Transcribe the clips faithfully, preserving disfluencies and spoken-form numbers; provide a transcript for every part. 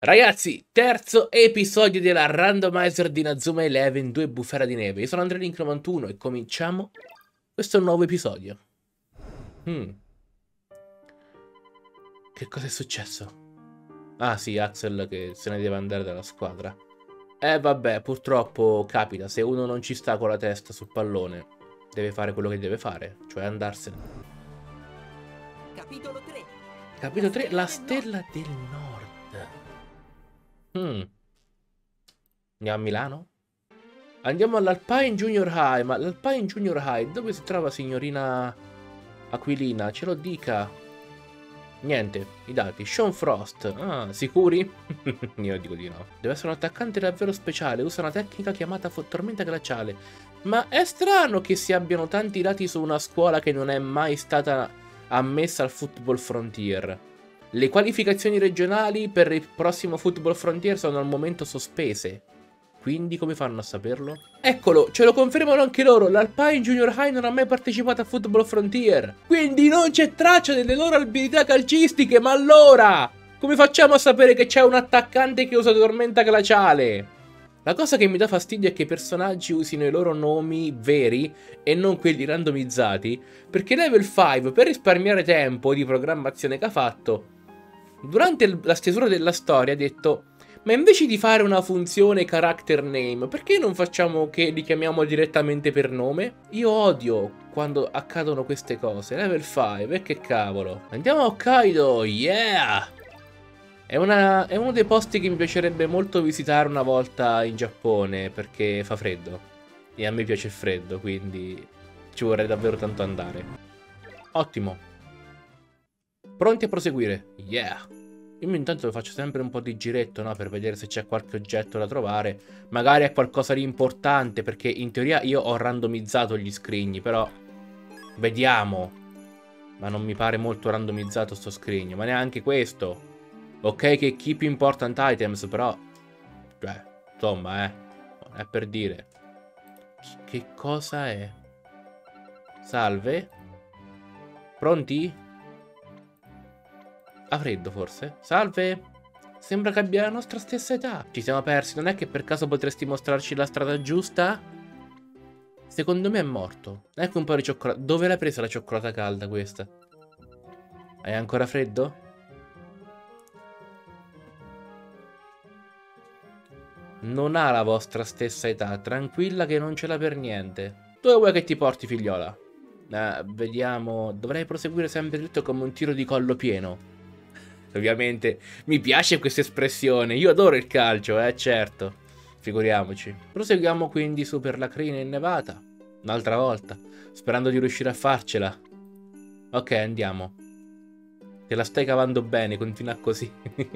Ragazzi, terzo episodio della randomizer di Inazuma Eleven due Bufera di Neve. Io sono Andrelink novantuno e cominciamo questo nuovo episodio. Hmm. Che cosa è successo? Ah sì, Axel che se ne deve andare dalla squadra. Eh vabbè, purtroppo capita, se uno non ci sta con la testa sul pallone, deve fare quello che deve fare, cioè andarsene. Capitolo tre. Capitolo tre, la stella del nord. Hmm. Andiamo a Milano? Andiamo all'Alpine Junior High, ma l'Alpine Junior High dove si trova, signorina Aquilina? Ce lo dica. Niente, i dati. Sean Frost. Ah, sicuri? Io dico di no. Deve essere un attaccante davvero speciale, usa una tecnica chiamata tormenta glaciale. Ma è strano che si abbiano tanti dati su una scuola che non è mai stata ammessa al Football Frontier. Le qualificazioni regionali per il prossimo Football Frontier sono al momento sospese. Quindi come fanno a saperlo? Eccolo, ce lo confermano anche loro, l'Alpine Junior High non ha mai partecipato a Football Frontier. Quindi non c'è traccia delle loro abilità calcistiche, ma allora come facciamo a sapere che c'è un attaccante che usa tormenta glaciale? La cosa che mi dà fastidio è che i personaggi usino i loro nomi veri e non quelli randomizzati, perché Level cinque, per risparmiare tempo di programmazione che ha fatto, durante la stesura della storia ha detto: ma invece di fare una funzione character name, perché non facciamo che li chiamiamo direttamente per nome? Io odio quando accadono queste cose. Level cinque, e che cavolo. Andiamo a Hokkaido, yeah! È, una, è uno dei posti che mi piacerebbe molto visitare una volta in Giappone, perché fa freddo. E a me piace il freddo, quindi ci vorrei davvero tanto andare. Ottimo. Pronti a proseguire? Yeah! Io intanto faccio sempre un po' di giretto, no? Per vedere se c'è qualche oggetto da trovare. Magari è qualcosa di importante, perché in teoria io ho randomizzato gli scrigni, però vediamo. Ma non mi pare molto randomizzato sto scrigno, ma neanche questo. Ok che keep important items, però cioè, insomma, eh è per dire. Che cosa è? Salve? Pronti? Ha freddo forse? Salve? Sembra che abbia la nostra stessa età. Ci siamo persi, non è che per caso potresti mostrarci la strada giusta? Secondo me è morto. Ecco un po' di cioccolata. Dove l'hai presa la cioccolata calda questa? Hai ancora freddo? Non ha la vostra stessa età, tranquilla che non ce l'ha per niente. Dove vuoi che ti porti, figliola? Eh, vediamo, dovrei proseguire sempre dritto come un tiro di collo pieno. Ovviamente mi piace questa espressione, io adoro il calcio, eh certo. Figuriamoci. Proseguiamo quindi su per la crina innevata, un'altra volta, sperando di riuscire a farcela. Ok, andiamo. Te la stai cavando bene, continua così.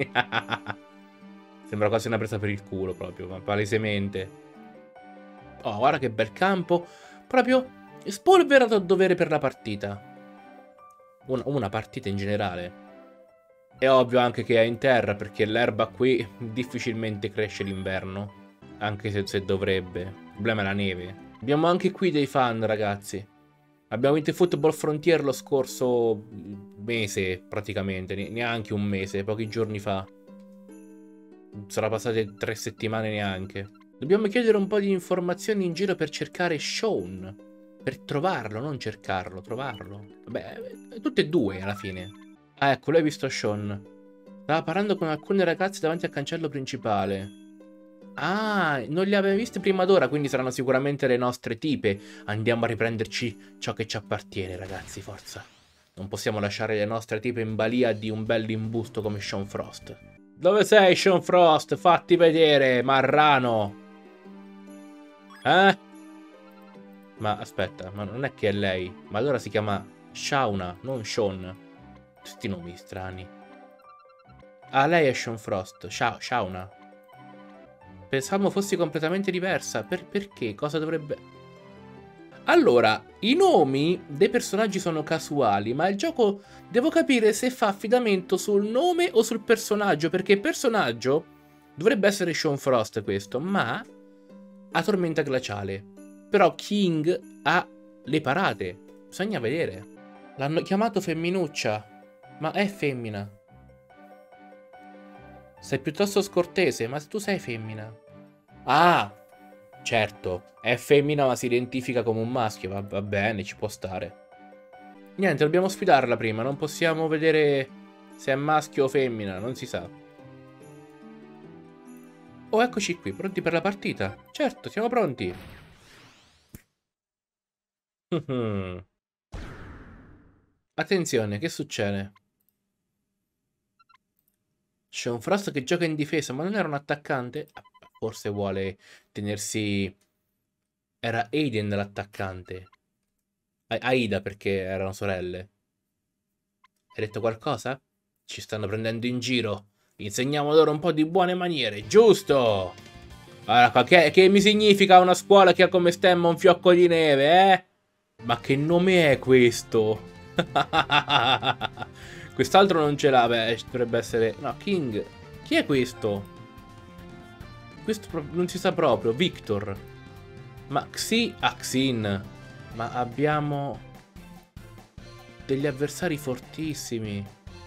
Sembra quasi una presa per il culo proprio, ma palesemente. Oh, guarda che bel campo. Proprio spolverato a dovere per la partita. Una, una partita in generale. È ovvio anche che è in terra, perché l'erba qui difficilmente cresce l'inverno. Anche se, se dovrebbe. Il problema è la neve. Abbiamo anche qui dei fan, ragazzi. Abbiamo vinto il Football Frontier lo scorso mese, praticamente. Neanche un mese, pochi giorni fa. Sarà passate tre settimane neanche. Dobbiamo chiedere un po' di informazioni in giro per cercare Sean. Per trovarlo, non cercarlo, trovarlo. Vabbè, tutte e due alla fine. Ah, ecco, lui ha visto Sean. Stava parlando con alcune ragazze davanti al cancello principale. Ah, non le aveva viste prima d'ora, quindi saranno sicuramente le nostre tipe. Andiamo a riprenderci ciò che ci appartiene, ragazzi, forza. Non possiamo lasciare le nostre tipe in balia di un bel imbusto come Sean Frost. Dove sei, Sean Frost? Fatti vedere, marrano. Eh? Ma aspetta, ma non è che è lei. Ma allora si chiama Shauna, non Sean. Questi nomi strani. Ah, lei è Sean Frost. Sha Shauna. Pensavo fossi completamente diversa. Per perché? Cosa dovrebbe... Allora, i nomi dei personaggi sono casuali, ma il gioco devo capire se fa affidamento sul nome o sul personaggio, perché il personaggio dovrebbe essere Sean Frost questo, ma ha tormenta glaciale. Però King ha le parate. Bisogna vedere. L'hanno chiamato femminuccia, ma è femmina. Sei piuttosto scortese, ma tu sei femmina. Ah, certo, è femmina ma si identifica come un maschio, va, va bene, ci può stare. Niente, dobbiamo sfidarla prima, non possiamo vedere se è maschio o femmina, non si sa. Oh, eccoci qui, pronti per la partita? Certo, siamo pronti. Attenzione, che succede? C'è un Frost che gioca in difesa, ma non era un attaccante? Forse vuole tenersi... Era Aiden l'attaccante. Aida perché erano sorelle. Hai detto qualcosa? Ci stanno prendendo in giro. Insegniamo loro un po' di buone maniere, giusto? Allora, che, che mi significa una scuola che ha come stemma un fiocco di neve, eh? Ma che nome è questo? Quest'altro non ce l'ha, beh, dovrebbe essere... No, King. Chi è questo? Questo non si sa proprio, Victor. Ma Xi... Ah, Xin. Ma abbiamo... degli avversari fortissimi.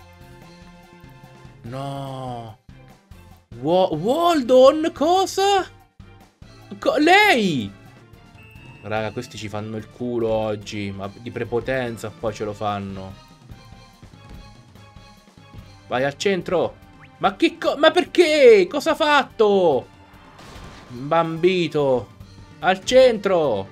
No. Wa Waldon, cosa? Co lei! Raga, questi ci fanno il culo oggi. Ma di prepotenza poi ce lo fanno. Vai al centro. Ma che co... Ma perché? Cosa ha fatto? Bambito. Al centro.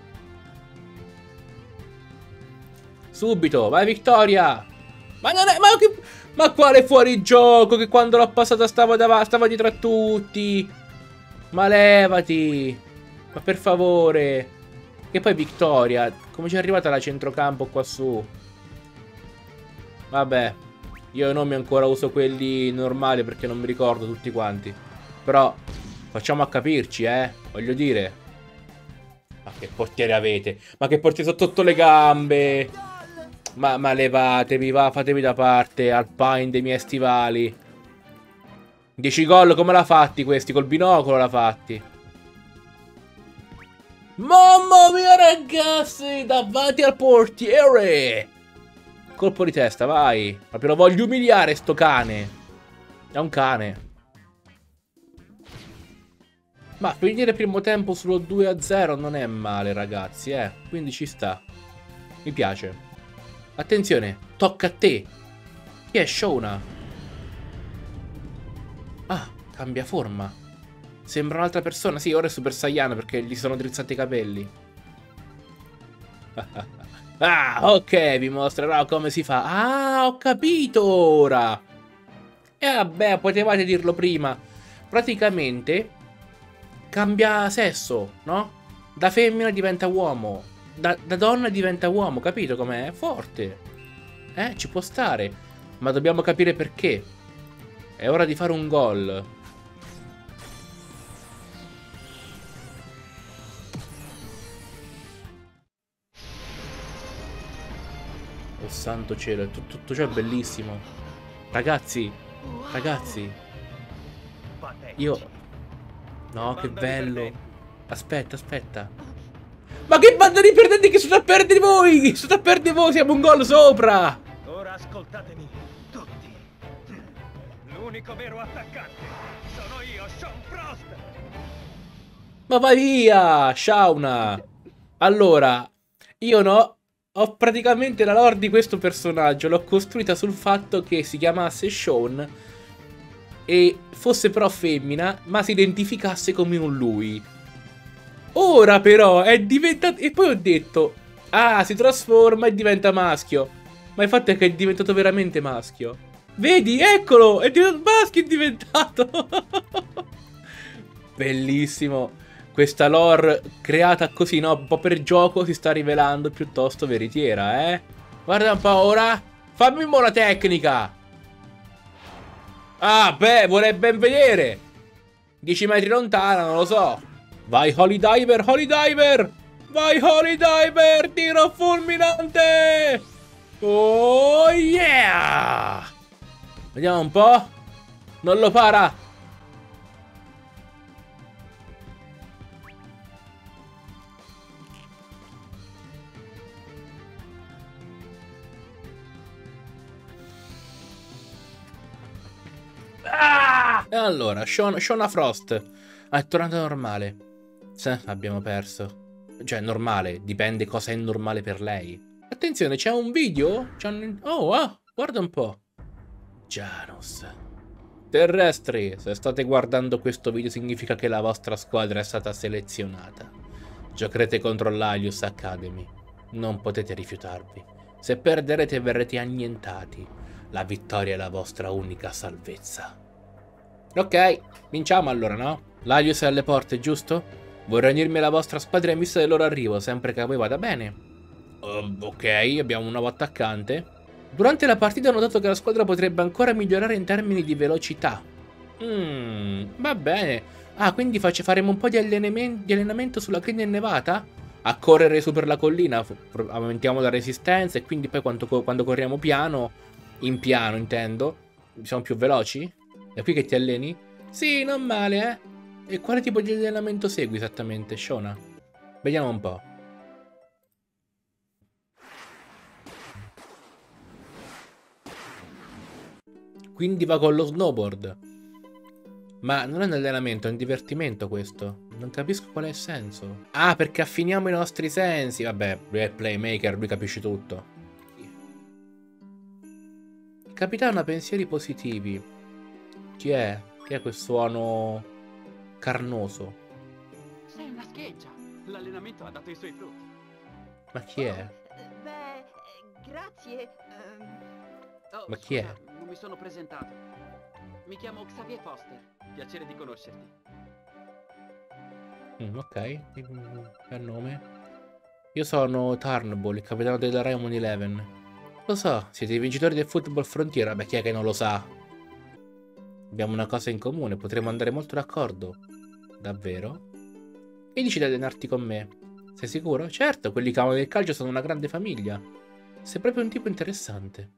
Subito. Vai Vittoria. Ma non è... Ma, che... Ma quale fuorigioco? Che quando l'ho passata stavo davanti, stava dietro a tutti. Ma levati. Ma per favore. E poi Vittoria. Come ci è arrivata la centrocampo qua su? Vabbè. Io i nomi ancora uso quelli normali perché non mi ricordo tutti quanti. Però facciamo a capirci, eh. Voglio dire. Ma che portiere avete? Ma che portiere sotto, sotto le gambe? Ma, ma levatevi, va, fatevi da parte. Alpine dei miei stivali. dieci gol, come l'ha fatti questi? Col binocolo l'ha fatti. Mamma mia ragazzi, davanti al portiere. Colpo di testa, vai. Proprio lo voglio umiliare sto cane. È un cane. Ma finire il primo tempo sullo due a zero non è male ragazzi, eh. Quindi ci sta. Mi piace. Attenzione, tocca a te. Chi è Shona? Ah, cambia forma. Sembra un'altra persona. Sì, ora è Super Saiyan perché gli sono drizzati i capelli. Ah, ok, vi mostrerò come si fa. Ah, ho capito ora. E eh, vabbè, potevate dirlo prima. Praticamente cambia sesso, no? Da femmina diventa uomo. Da, da donna diventa uomo, capito com'è? È forte. Eh, ci può stare. Ma dobbiamo capire perché. È ora di fare un gol. Oh santo cielo, tutto, tutto ciò è bellissimo. Ragazzi, ragazzi. Io... No, che bello. Aspetta, aspetta. Ma che banda di perdenti che sono a perdere voi! Sono a perdere voi, siamo un gol sopra! Ora ascoltatemi tutti. L'unico vero attaccante sono io, Sean Frost. Ma vai via, Shauna! Allora, io no... Ho praticamente la lore di questo personaggio, l'ho costruita sul fatto che si chiamasse Sean e fosse però femmina, ma si identificasse come un lui. Ora però è diventato... E poi ho detto, ah, si trasforma e diventa maschio. Ma il fatto è che è diventato veramente maschio. Vedi, eccolo, è diventato maschio, è diventato. Bellissimo. Questa lore creata così, no? Un po' per gioco si sta rivelando piuttosto veritiera, eh? Guarda un po' ora. Fammi un po' la tecnica. Ah, beh, vorrei ben vedere. dieci metri lontana, non lo so. Vai, Holy Diver, Holy Diver. Vai, Holy Diver, tiro fulminante. Oh, yeah. Vediamo un po'. Non lo para. Ah! E allora, Shona, Shona Frost è tornata normale. Sì, abbiamo perso. Cioè, normale, dipende cosa è normale per lei. Attenzione, c'è un video? Un... Oh, ah, guarda un po'. Janus. Terrestri, se state guardando questo video significa che la vostra squadra è stata selezionata. Giocherete contro l'Alius Academy. Non potete rifiutarvi. Se perderete verrete annientati. La vittoria è la vostra unica salvezza. Ok, vinciamo allora, no? L'Alius è alle porte, giusto? Vorrei unirmi alla vostra squadra in vista del loro arrivo, sempre che a voi vada bene. Uh, ok, abbiamo un nuovo attaccante. Durante la partita ho notato che la squadra potrebbe ancora migliorare in termini di velocità. Mmm, va bene. Ah, quindi face, faremo un po' di, di allenamento sulla crina innevata? A correre su per la collina, aumentiamo la resistenza e quindi poi quando, quando corriamo piano, in piano intendo, siamo più veloci? È qui che ti alleni? Sì, non male, eh. E quale tipo di allenamento segui esattamente, Shona? Vediamo un po'. Quindi va con lo snowboard. Ma non è un allenamento, è un divertimento questo. Non capisco qual è il senso. Ah, perché affiniamo i nostri sensi. Vabbè, lui è il playmaker, lui capisce tutto. Il capitano ha pensieri positivi. Chi è? Chi è quel suono carnoso? Sei una scheggia. L'allenamento ha dato i suoi frutti. Ma chi è? Oh, beh, grazie. Um... Oh, Ma chi scusa, è? non mi sono presentato. Mi chiamo Xavier Foster. Piacere di conoscerti. Mm, ok, bel nome. Io sono Turnbull, il capitano della Raymond Eleven. Lo so, siete i vincitori del Football Frontier. Beh, chi è che non lo sa? Abbiamo una cosa in comune, potremmo andare molto d'accordo. Davvero? E dici di allenarti con me? Sei sicuro? Certo, quelli che amano il calcio sono una grande famiglia. Sei proprio un tipo interessante.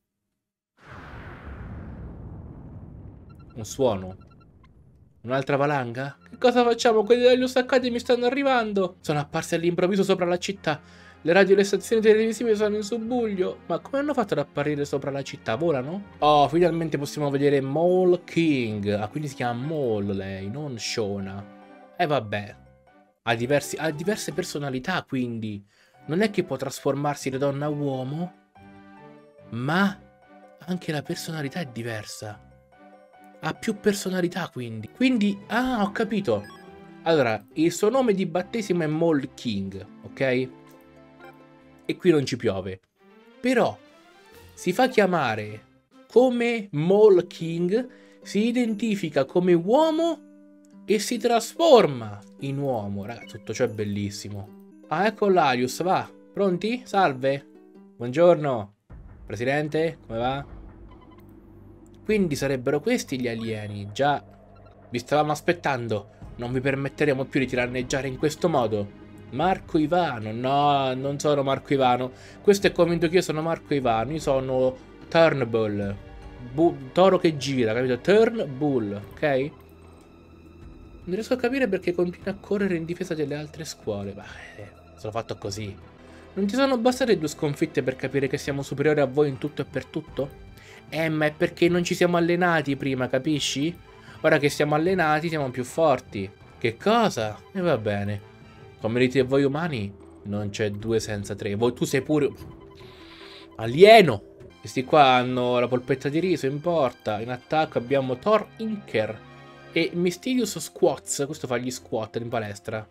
Un suono. Un'altra valanga? Che cosa facciamo? Quelli dell'Alius Academy stanno arrivando! Sono apparsi all'improvviso sopra la città. Le radio e le stazioni televisive sono in subbuglio. Ma come hanno fatto ad apparire sopra la città? Volano? Oh, finalmente possiamo vedere Mole King. Ah, quindi si chiama Mole lei, non Shona. E eh, vabbè. Ha, diversi, ha diverse personalità, quindi. Non è che può trasformarsi da donna a uomo, ma anche la personalità è diversa. Ha più personalità, quindi. Quindi, ah, ho capito. Allora, il suo nome di battesimo è Mole King, ok? E qui non ci piove. Però, si fa chiamare come Mole King, si identifica come uomo e si trasforma in uomo. Raga, tutto ciò è bellissimo. Ah, ecco l'Alius, va. Pronti? Salve. Buongiorno. Presidente, come va? Quindi sarebbero questi gli alieni. Già, vi stavamo aspettando. Non vi permetteremo più di tiranneggiare in questo modo. Marco Ivano. No, non sono Marco Ivano. Questo è convinto che io sono Marco Ivano. Io sono Turnbull. Bu toro che gira, capito? Turnbull, ok? Non riesco a capire perché continua a correre in difesa delle altre scuole. Ma eh, sono fatto così. Non ti sono bastate due sconfitte per capire che siamo superiori a voi in tutto e per tutto? Eh, ma è perché non ci siamo allenati prima, capisci? Ora che siamo allenati siamo più forti. Che cosa? E va bene. Come dite voi umani, non c'è due senza tre. Voi, tu sei pure alieno. Questi qua hanno la polpetta di riso in porta. In attacco abbiamo Thor Inker e Mysterious Squats. Questo fa gli squat in palestra.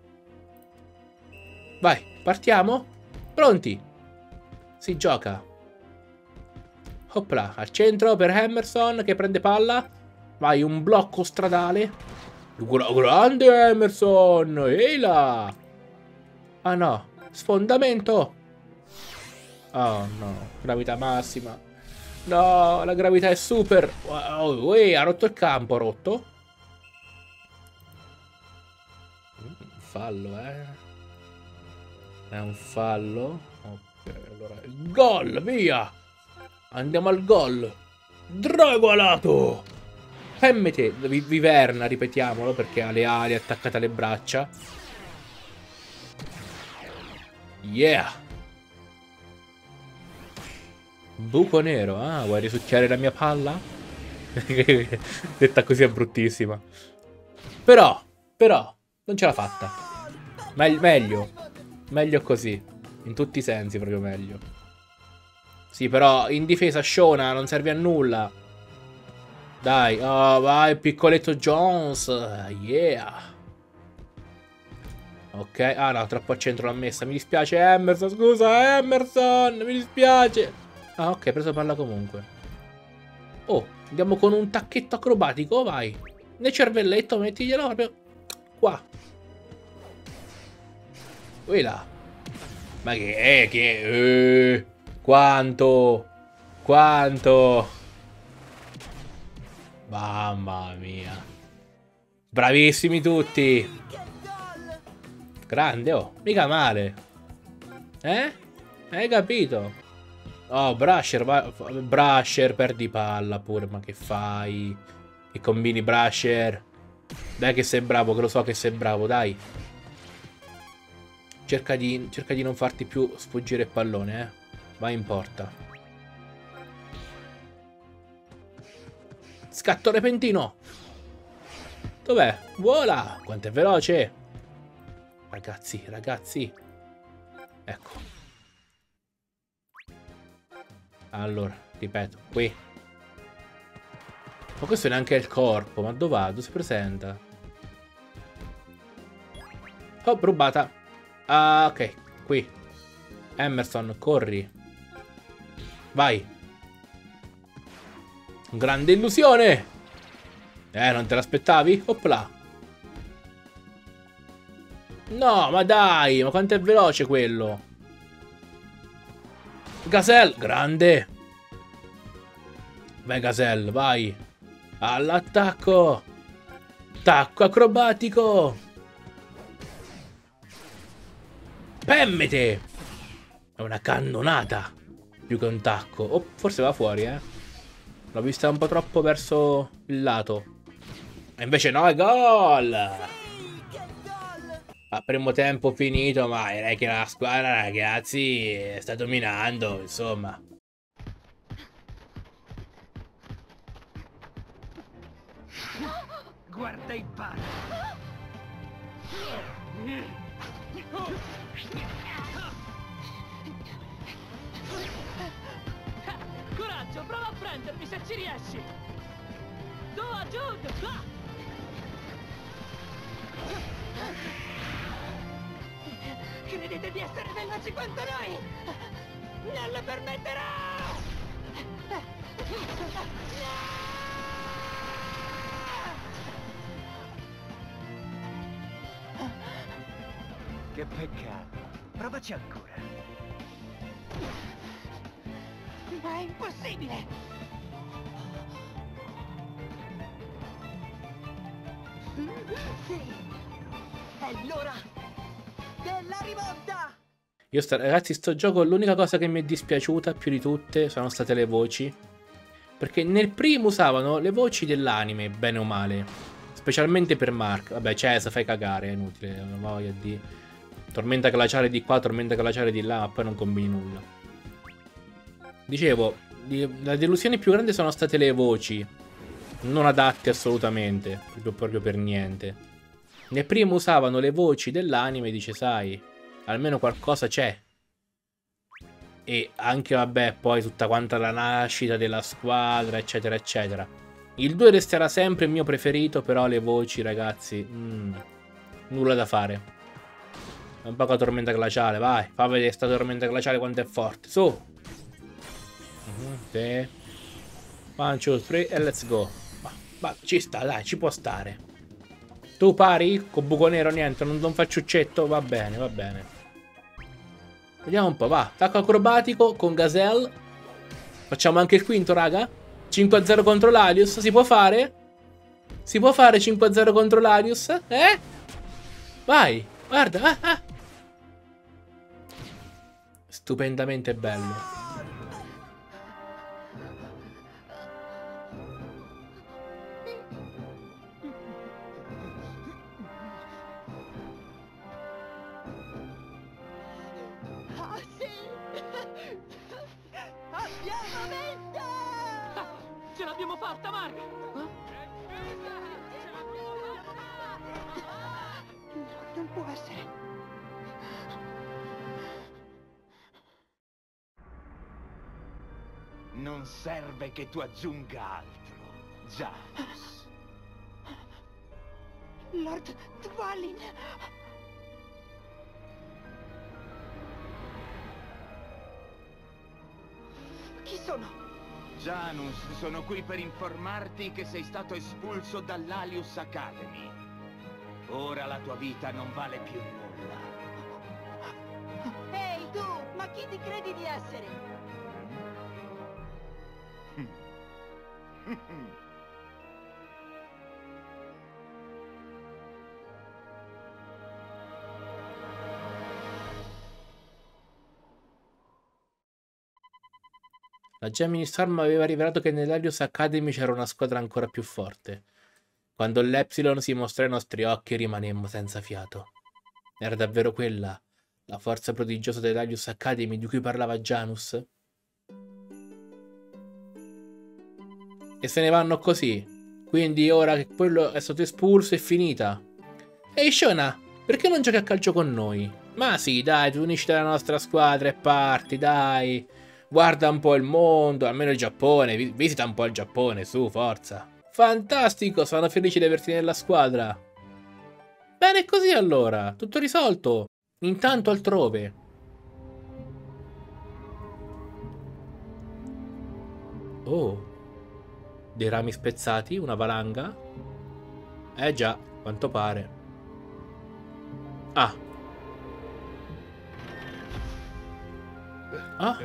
Vai, partiamo? Pronti? Si gioca. Hopla, al centro per Emerson che prende palla. Vai, un blocco stradale. Gra grande Emerson. Ehi là. Ah no, sfondamento. Oh no, gravità massima. No, la gravità è super. Wow, uè, ha rotto il campo, ha rotto. Fallo, eh. È un fallo. Ok, allora, gol, via. Andiamo al gol. Dragolato. M T, Viverna, ripetiamolo perché ha le ali attaccate alle braccia. Yeah. Buco nero. Ah, vuoi risucchiare la mia palla? Detta così è bruttissima. Però, però, non ce l'ha fatta. Meg meglio. Meglio così. In tutti i sensi, proprio meglio. Sì, però in difesa Shona non serve a nulla. Dai, oh, vai, piccoletto Jones. Yeah. Ok, ah no, troppo al centro l'ha messa. Mi dispiace, Emerson, scusa, Emerson, mi dispiace. Ah, ok, preso palla comunque. Oh, andiamo con un tacchetto acrobatico, vai. Nel cervelletto, mettiglielo proprio qua. Qui là. Ma che è, che eh, quanto? Quanto? Mamma mia. Bravissimi tutti. Grande, oh, mica male. Eh? Hai capito? Oh, Brasher, va... Brasher, perdi palla pure, ma che fai? Che combini, Brasher? Dai che sei bravo, che lo so che sei bravo, dai. Cerca di, cerca di non farti più sfuggire il pallone, eh. Vai in porta. Scatto repentino. Dov'è? Vola! Quanto è veloce! Ragazzi, ragazzi. Ecco. Allora, ripeto, qui. Ma questo è neanche il corpo. Ma dov'è? Dove si presenta? Oh, rubata. Ah, ok. Qui. Emerson, corri. Vai. Grande illusione. Eh, non te l'aspettavi? Opla. No, ma dai, ma quanto è veloce quello. Gazelle, grande. Vai Gazelle, vai. All'attacco. Tacco acrobatico. Pemmete. È una cannonata. Più che un tacco. Oh, forse va fuori, eh. L'ho vista un po' troppo verso il lato. E invece no, è gol. A primo tempo finito, ma direi che la squadra, ragazzi, sta dominando, insomma. Guarda i pari. Coraggio, prova a prendermi se ci riesci. Go a Jude, va! Credete di essere veloci quanto noi? Non lo permetterò! Che peccato. Provaci ancora. Ma è impossibile! Sì. È l'ora della rivolta! Io sta, ragazzi, sto gioco, l'unica cosa che mi è dispiaciuta più di tutte sono state le voci. Perché nel primo usavano le voci dell'anime, bene o male. Specialmente per Mark. Vabbè, Cesa, fai cagare, è inutile, non ho voglia di... Tormenta glaciale di qua, tormenta glaciale di là, ma poi non combini nulla. Dicevo, di, la delusione più grande sono state le voci. Non adatte assolutamente, proprio, proprio per niente. Nel primo usavano le voci dell'anime e dice, sai, almeno qualcosa c'è. E anche, vabbè, poi tutta quanta la nascita della squadra, eccetera, eccetera. Il due resterà sempre il mio preferito, però le voci, ragazzi, mm, nulla da fare. Un po' con la tormenta glaciale, vai. Fa vedere sta tormenta glaciale quanto è forte. Su. Ok. One, two, three e let's go. Ma, ma ci sta, dai, ci può stare. Tu pari? Con buco nero niente, non, non faccio uccetto. Va bene, va bene. Vediamo un po', va. Attacco acrobatico con Gazelle. Facciamo anche il quinto, raga. cinque a zero contro l'Alius. Si può fare? Si può fare cinque a zero contro l'Alius? Eh? Vai. Guarda. Ah, ah. Stupendamente bello. Ah sì! Abbiamo vinto! Ce l'abbiamo l'abbiamo fatta, Mark! No, non può essere. Non serve che tu aggiunga altro, Janus. Lord Dvalin. Chi sono? Janus, sono qui per informarti che sei stato espulso dall'Alius Academy. Ora la tua vita non vale più nulla. Ehi tu, ma chi ti credi di essere? La Gemini Storm aveva rivelato che nell'Helios Academy c'era una squadra ancora più forte. Quando l'Epsilon si mostrò ai nostri occhi rimanemmo senza fiato. Era davvero quella la forza prodigiosa dell'Helios Academy di cui parlava Janus? E se ne vanno così. Quindi ora che quello è stato espulso è finita. Ehi Shona, perché non giochi a calcio con noi? Ma sì, dai, tu unisci la nostra squadra e parti, dai. Guarda un po' il mondo, almeno il Giappone, visita un po' il Giappone, su, forza. Fantastico, sono felice di averti nella squadra. Bene così allora, tutto risolto. Intanto altrove. Oh, dei rami spezzati, una valanga? Eh già, quanto pare. Ah. Ah.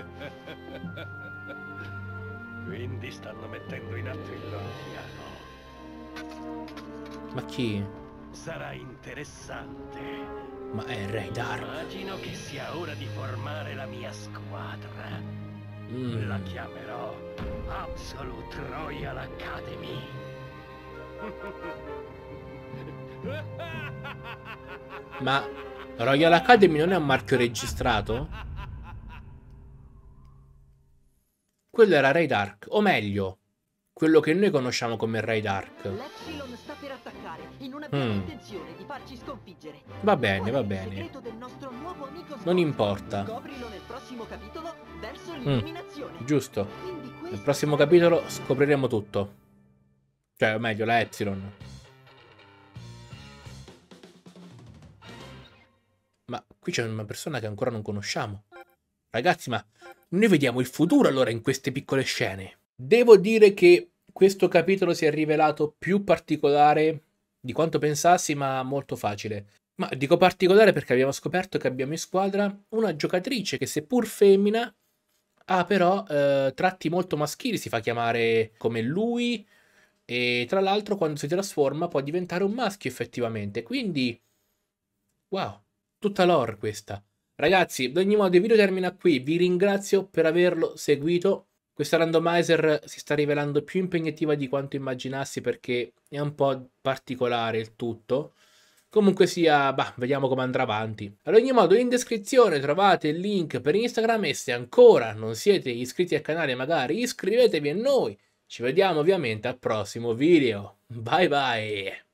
Quindi stanno mettendo in atto il loro piano. Ma chi? Sarà interessante. Ma è Ray Dark. Immagino che sia ora di formare la mia squadra. Mm. La chiamerò Absolute Royal Academy. Ma Royal Academy non è un marchio registrato? Quello era Ray Dark, o meglio, quello che noi conosciamo come Ray Dark. L'Epsilon sta per attaccare e non abbiamo Mm. intenzione di farci sconfiggere. Va bene, Qual è va il bene. segreto del nostro nuovo amico Non Scott? importa. Scoprilo nel prossimo capitolo verso l'illuminazione. Giusto. Quindi Nel questo prossimo sarebbe- capitolo scopriremo tutto. Cioè, o meglio, la Epsilon. Ma qui c'è una persona che ancora non conosciamo. Ragazzi, ma noi vediamo il futuro allora in queste piccole scene. Devo dire che questo capitolo si è rivelato più particolare di quanto pensassi, ma molto facile. Ma dico particolare perché abbiamo scoperto che abbiamo in squadra una giocatrice che, seppur femmina, ha però eh, tratti molto maschili, si fa chiamare come lui e tra l'altro quando si trasforma può diventare un maschio effettivamente. Quindi, wow, tutta lore questa. Ragazzi, ad ogni modo il video termina qui, vi ringrazio per averlo seguito. Questa randomizer si sta rivelando più impegnativa di quanto immaginassi perché è un po' particolare il tutto. Comunque sia, bah, vediamo come andrà avanti. Ad ogni modo in descrizione trovate il link per Instagram e se ancora non siete iscritti al canale magari iscrivetevi a noi. Ci vediamo ovviamente al prossimo video. Bye bye!